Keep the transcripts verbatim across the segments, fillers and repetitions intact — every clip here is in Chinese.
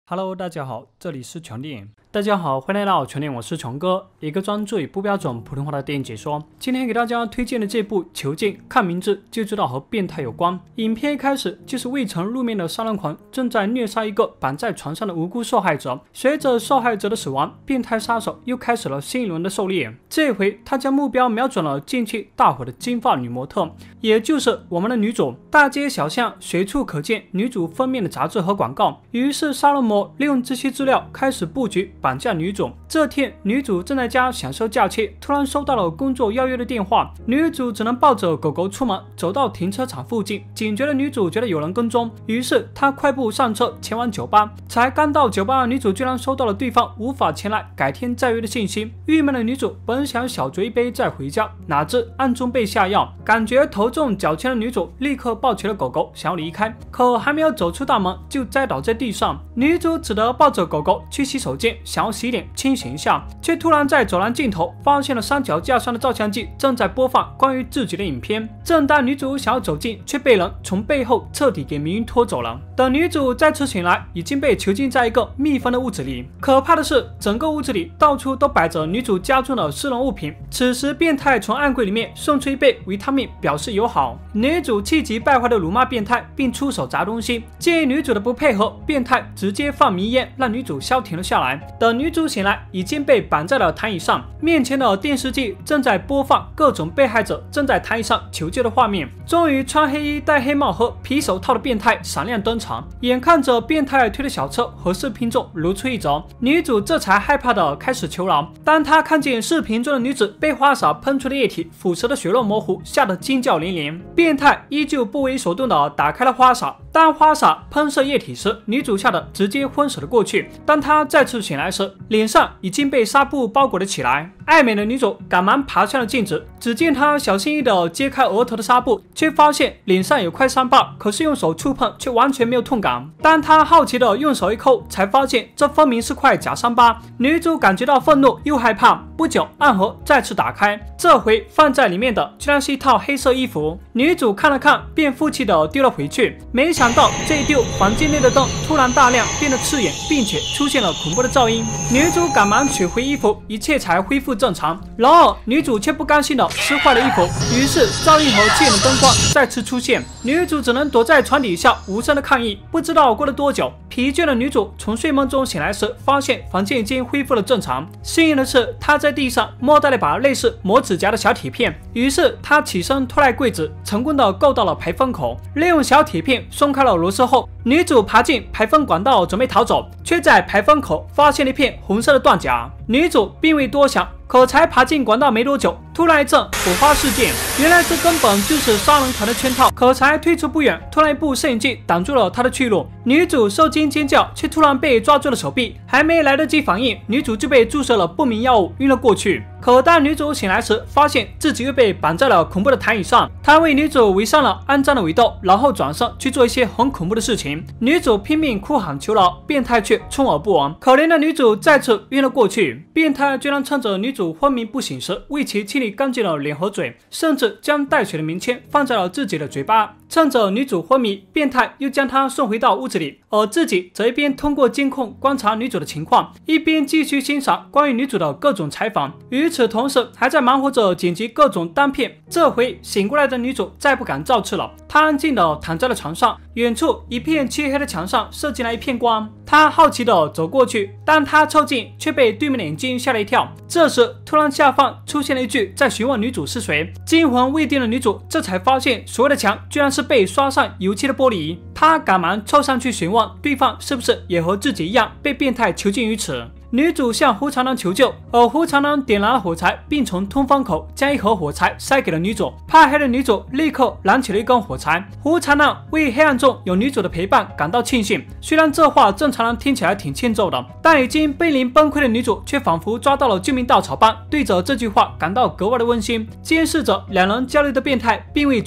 Hello， 大家好，这里是全电影。大家好，欢迎来到全电影，我是全哥，一个专注于不标准普通话的电影解说。今天给大家推荐的这部《囚禁》，看名字就知道和变态有关。影片一开始就是未曾露面的杀人狂正在虐杀一个绑在床上的无辜受害者。随着受害者的死亡，变态杀手又开始了新一轮的狩猎。这回他将目标瞄准了近期大火的金发女模特，也就是我们的女主。大街小巷随处可见女主封面的杂志和广告，于是杀人魔利用这些资料开始布局绑架女主。这天，女主正在家享受假期，突然收到了工作邀约的电话，女主只能抱着狗狗出门，走到停车场附近，警觉的女主觉得有人跟踪，于是她快步上车前往酒吧。才刚到酒吧，女主居然收到了对方无法前来，改天再约的信息。郁闷的女主本想小酌一杯再回家，哪知暗中被下药，感觉头重脚轻的女主立刻抱起了狗狗想要离开，可还没有走出大门就栽倒在地上。女主只得抱着狗狗去洗手间，想要洗脸清醒一下，却突然在走廊尽头发现了三脚架上的照相机正在播放关于自己的影片。正当女主想要走近，却被人从背后彻底给迷晕拖走了。等女主再次醒来，已经被囚禁在一个密封的屋子里。可怕的是，整个屋子里到处都摆着女主家中的私人物品。此时，变态从暗柜里面送出一杯维他命表示友好。女主气急败坏的辱骂变态，并出手砸东西。鉴于女主的不配合，变态直接放迷烟让女主消停了下来。等女主醒来，已经被绑在了躺椅上，面前的电视机正在播放各种被害者正在躺椅上求救的画面。终于，穿黑衣、戴黑帽和皮手套的变态闪亮登场，眼看着变态推的小车和视频中如出一辙，女主这才害怕的开始求饶。当她看见视频中的女子被花洒喷出的液体腐蚀的血肉模糊，吓得惊叫连连。变态依旧不为所动的打开了花洒，当花洒喷射液体时，女主吓得直接昏死了过去。当她再次醒来时，脸上已经被纱布包裹了起来。爱美的女主赶忙爬向了镜子，只见她小心翼翼地揭开额头的纱布，却发现脸上有块伤疤，可是用手触碰却完全没有痛感。当她好奇地用手一抠，才发现这分明是块假伤疤。女主感觉到愤怒又害怕。不久，暗盒再次打开，这回放在里面的居然是一套黑色衣服。女主看了看，便负气地丢了回去。没想到这一丢，房间内的灯突然大亮，变得刺眼，并且出现了恐怖的噪音。女主赶忙取回衣服，一切才恢复正常。然而，女主却不甘心地撕坏了衣服，于是噪音和刺眼的灯光再次出现。女主只能躲在床底下无声的抗议。不知道过了多久，疲倦的女主从睡梦中醒来时，发现房间已经恢复了正常。幸运的是，她在地上摸到了一把类似磨指甲的小铁片，于是她起身拖来柜子，成功的够到了排风口。利用小铁片松开了螺丝后，女主爬进排风管道准备逃走，却在排风口发现了一片红色的断甲。女主并未多想，可才爬进管道没多久，突然一阵火花事件，原来这根本就是杀人狂的圈套。可才退出不远，突然一部摄影机挡住了她的去路。女主受惊尖叫，却突然被抓住了手臂，还没来得及反应，女主就被注射了不明药物，晕了过去。可当女主醒来时，发现自己又被绑在了恐怖的躺椅上。她为女主围上了肮脏的围兜，然后转身去做一些很恐怖的事情。女主拼命哭喊求饶，变态却充耳不闻。可怜的女主再次晕了过去。变态居然趁着女主昏迷不醒时，为其清理干净了脸和嘴，甚至将带水的棉签放在了自己的嘴巴。趁着女主昏迷，变态又将她送回到屋子里，而自己则一边通过监控观察女主的情况，一边继续欣赏关于女主的各种采访。与此同时，还在忙活着剪辑各种单片。这回醒过来的女主再不敢造次了，她安静地躺在了床上，远处一片漆黑的墙上射进来一片光。她好奇地走过去，当她凑近，却被对面的眼睛吓了一跳。这时，突然下方出现了一句在询问女主是谁。惊魂未定的女主这才发现，所谓的墙居然是被刷上油漆的玻璃。她赶忙凑上去询问对方是不是也和自己一样被变态囚禁于此。女主向胡长郎求救，而胡长郎点燃了火柴，并从通风口将一盒火柴塞给了女主。怕黑的女主立刻燃起了一根火柴。胡长郎为黑暗中有女主的陪伴感到庆幸，虽然这话正常人听起来挺欠揍的，但已经濒临崩溃的女主却仿佛抓到了救命稻草般，对着这句话感到格外的温馨。监视着两人交流的变态并未阻止，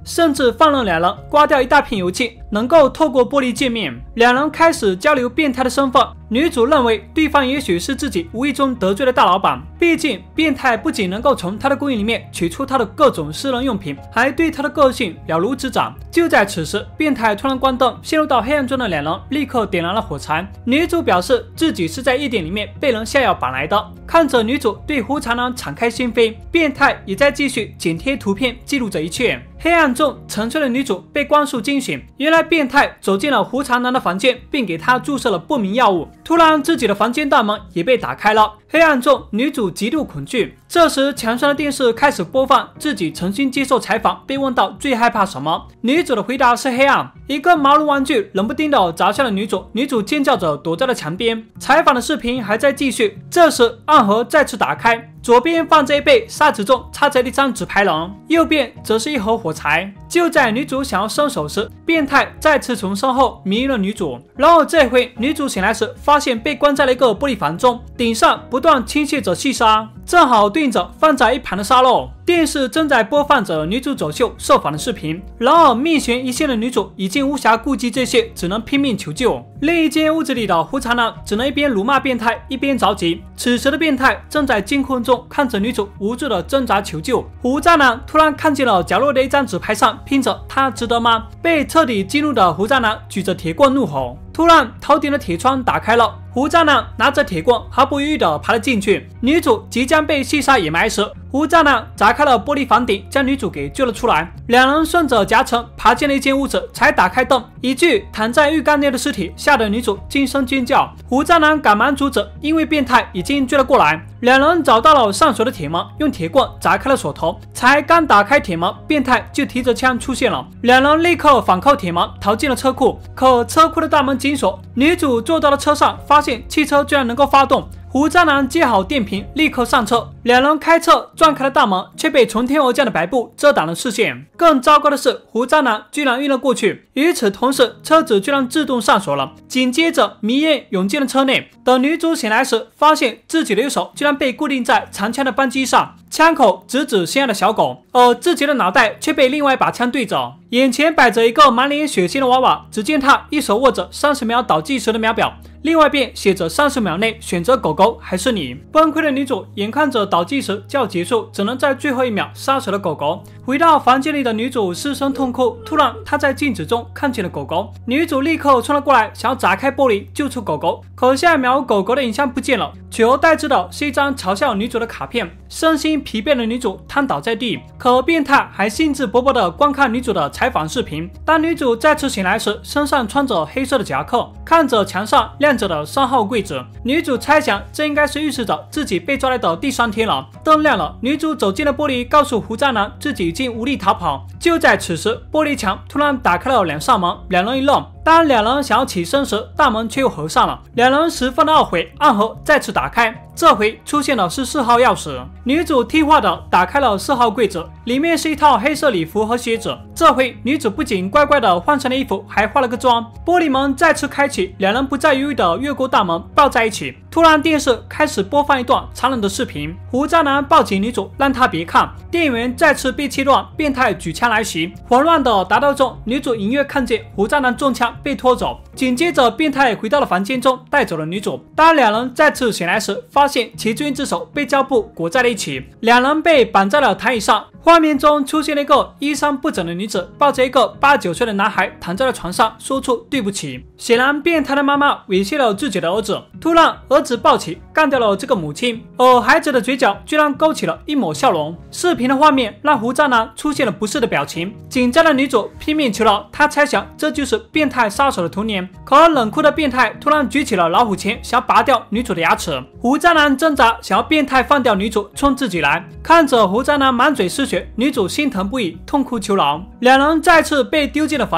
甚至放任两人刮掉一大片油漆，能够透过玻璃见面。两人开始交流变态的身份。女主认为对方也许是自己无意中得罪的大老板，毕竟变态不仅能够从他的公寓里面取出他的各种私人用品，还对他的个性了如指掌。就在此时，变态突然关灯，陷入到黑暗中的两人立刻点燃了火柴。女主表示自己是在夜店里面被人下药绑来的。看着女主对胡长男敞开心扉，变态也在继续剪贴图片记录着一切。黑暗中沉睡的女主被光束惊醒，原来变态走进了胡长男的房间，并给他注射了不明药物。突然，自己的房间大门也被打开了。黑暗中，女主极度恐惧。这时，墙上的电视开始播放自己曾经接受采访，被问到最害怕什么，女主的回答是黑暗。一个毛绒玩具冷不丁的砸向了女主，女主尖叫着躲在了墙边。采访的视频还在继续。这时，暗盒再次打开，左边放着一杯沙子中插着一张纸牌人，右边则是一盒火柴。就在女主想要伸手时，变态再次从身后迷了女主。然后这回女主醒来时，发现被关在了一个玻璃房中，顶上不断倾泻着细沙，正好对应着放在一旁的沙漏。电视正在播放着女主走秀受访的视频，然而命悬一线的女主已经无暇顾及这些，只能拼命求救。另一间屋子里的胡长男只能一边辱骂变态，一边着急。此时的变态正在惊恐中看着女主无助的挣扎求救。胡长男突然看见了角落的一张纸牌上拼着他值得吗？被彻底激怒的胡长男举着铁棍怒吼。突然，头顶的铁窗打开了，胡渣男拿着铁棍，毫不犹豫地爬了进去。女主即将被细沙掩埋时，胡渣男砸开了玻璃房顶，将女主给救了出来。两人顺着夹层爬进了一间屋子，才打开灯，一具躺在浴缸内的尸体吓得女主惊声尖叫。胡渣男赶忙阻止，因为变态已经追了过来。两人找到了上锁的铁门，用铁棍砸开了锁头。才刚打开铁门，变态就提着枪出现了。两人立刻反扣铁门，逃进了车库。可车库的大门紧锁，女主坐到了车上，发现汽车居然能够发动。胡渣男接好电瓶，立刻上车。两人开车撞开了大门，却被从天而降的白布遮挡了视线。更糟糕的是，胡渣男居然晕了过去。与此同时，车子居然自动上锁了。紧接着，迷烟涌进了车内。等女主醒来时，发现自己的右手居然被固定在长枪的扳机上，枪口直指心爱的小狗，而自己的脑袋却被另外一把枪对着。眼前摆着一个满脸血腥的娃娃，只见他一手握着三十秒倒计时的秒表，另外边写着三十秒内选择狗狗还是你。崩溃的女主眼看着倒计时就要结束，只能在最后一秒杀死了狗狗。回到房间里的女主失声痛哭。突然，她在镜子中看见了狗狗，女主立刻冲了过来，想要砸开玻璃救出狗狗。可下一秒，狗狗的影像不见了，取而代之的是一张嘲笑女主的卡片。身心疲惫的女主瘫倒在地，可变态还兴致勃勃地观看女主的采访视频。当女主再次醒来时，身上穿着黑色的夹克，看着墙上亮着的三号柜子，女主猜想这应该是预示着自己被抓来的第三天了。灯亮了，女主走进了玻璃，告诉胡渣男自己已经无力逃跑。就在此时，玻璃墙突然打开了两扇门，两人一愣。当两人想要起身时，大门却又合上了。两人十分的懊悔，暗盒再次打开，这回出现的是四号钥匙。女主听话的打开了四号柜子，里面是一套黑色礼服和鞋子。这回女主不仅乖乖的换上了衣服，还化了个妆。玻璃门再次开启，两人不再犹豫的越过大门，抱在一起。突然，电视开始播放一段残忍的视频。胡渣男抱起女主，让她别看。电源再次被切断，变态举枪来袭。混乱的打斗中，女主隐约看见胡渣男中枪被拖走。紧接着，变态回到了房间中，带走了女主。当两人再次醒来时，发现其中一只手被胶布裹在了一起，两人被绑在了躺椅上。画面中出现了一个衣衫不整的女子，抱着一个八九岁的男孩躺在了床上，说出对不起。显然，变态的妈妈猥亵了自己的儿子。突然，儿子暴起，干掉了这个母亲，而孩子的嘴角居然勾起了一抹笑容。视频的画面让胡渣男出现了不适的表情，紧张的女主拼命求饶，她猜想这就是变态杀手的童年。可冷酷的变态突然举起了老虎钳，想拔掉女主的牙齿。胡渣男挣扎，想要变态放掉女主，冲自己来。看着胡渣男满嘴是血，女主心疼不已，痛哭求饶。两人再次被丢进了房间，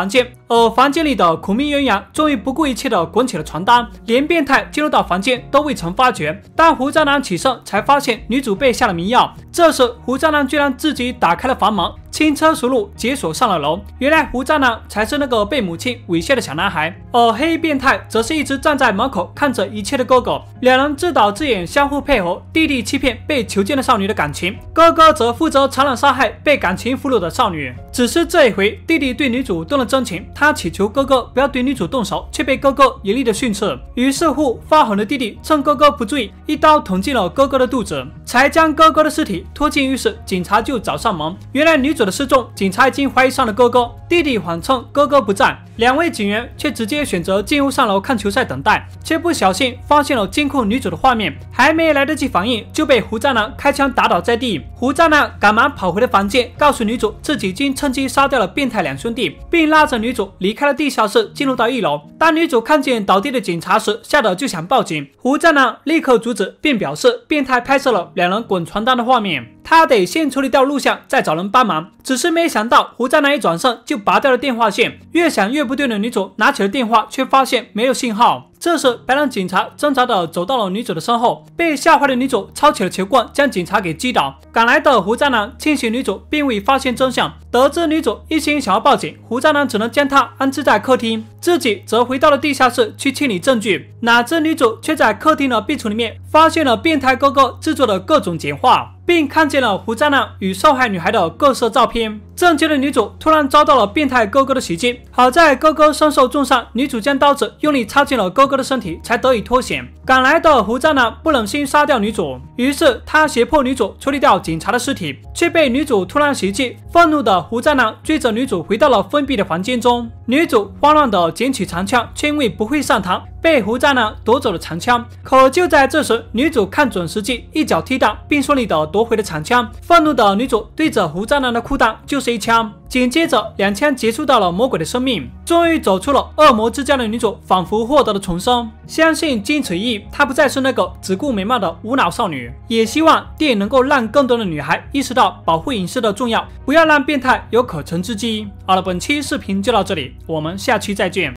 而房间里的苦命鸳鸯终于不顾一切的滚起了床单，连变态进入到房间都未曾发觉。当胡渣男起身，才发现女主被下了迷药。这时胡渣男居然自己打开了房门，轻车熟路解锁上了楼。原来胡渣男才是那个被母亲猥亵的小男孩，而黑衣变态则是一直站在门口看着一切的哥哥。两人自导自演，相互配合，弟弟欺骗被囚禁的少女的感情，哥哥则负责残忍杀害被感情俘虏的少女。只是这一回，弟弟对女主动了真情，他祈求哥哥不要对女主动手，却被哥哥严厉的训斥。于是乎，发狠的弟弟趁哥哥不注意，一刀捅进了哥哥的肚子，才将哥哥的尸体拖进浴室。警察就找上门，原来女主的失踪，警察已经怀疑上了哥哥。弟弟谎称哥哥不在，两位警员却直接选择进屋上楼看球赛等待，却不小心发现了监控女主的画面，还没来得及反应，就被胡渣男开枪打倒在地。胡渣男赶忙跑回了房间，告诉女主自己已经趁机杀掉了变态两兄弟，并拉着女主离开了地下室，进入到一楼。当女主看见倒地的警察时，吓得就想报警，胡渣男立刻阻止，并表示变态拍摄了两人滚床单的画面，他得先处理掉录像，再找人帮忙。只是没想到胡渣男一转身就拔掉了电话线，越想越不对的女主拿起了电话，却发现没有信号。这时白人警察挣扎的走到了女主的身后，被吓坏的女主抄起了球棍将警察给击倒。赶来的胡渣男清醒女主，并未发现真相。得知女主一心想要报警，胡渣男只能将她安置在客厅，自己则回到了地下室去清理证据。哪知女主却在客厅的壁橱里面发现了变态哥哥制作的各种简话，并看见了胡渣男与受害女孩的各色照片。震惊的女主突然遭到了变态哥哥的袭击，好在哥哥身受重伤，女主将刀子用力插进了哥哥的身体，才得以脱险。赶来的胡渣男不忍心杀掉女主，于是他胁迫女主处理掉警察的尸体，却被女主突然袭击。愤怒的胡渣男追着女主回到了封闭的房间中，女主慌乱的捡起长枪，却因为不会上膛，被胡渣男夺走了长枪。可就在这时，女主看准时机，一脚踢到，并顺利的夺回了长枪。愤怒的女主对着胡渣男的裤裆就是一枪，紧接着两枪结束到了魔鬼的生命。终于走出了恶魔之家的女主仿佛获得了重生，相信经此一役，她不再是那个只顾美貌的无脑少女。也希望电影能够让更多的女孩意识到保护隐私的重要，不要让变态有可乘之机。好了，本期视频就到这里，我们下期再见。